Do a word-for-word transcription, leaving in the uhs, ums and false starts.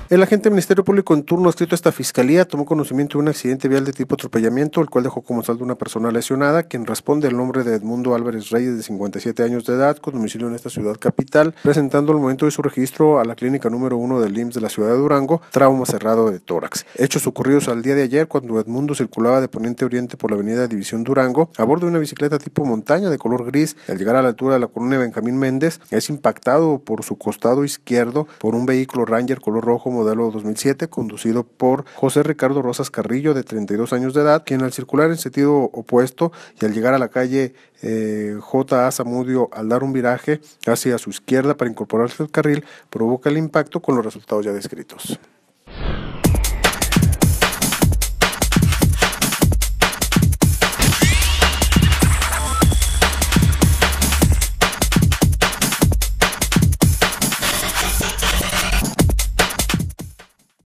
El agente del Ministerio Público en turno adscrito a esta fiscalía tomó conocimiento de un accidente vial de tipo atropellamiento, el cual dejó como saldo una persona lesionada, quien responde al nombre de Edmundo Álvarez Reyes, de cincuenta y siete años de edad, con domicilio en esta ciudad capital, presentando al momento de su registro a la clínica número uno del I M S S de la ciudad de Durango, trauma cerrado de tórax. Hechos ocurridos al día de ayer, cuando Edmundo circulaba de poniente a oriente por la avenida División Durango, a bordo de una bicicleta tipo montaña de color gris. Al llegar a la altura de la colonia Benjamín Méndez, es impactado por su costado izquierdo por un vehículo Ranger color rojo modelo dos mil siete, conducido por José Ricardo Rosas Carrillo, de treinta y dos años de edad, quien al circular en sentido opuesto y al llegar a la calle eh, J A Zamudio, al dar un viraje hacia su izquierda para incorporarse al carril, provoca el impacto con los resultados ya descritos.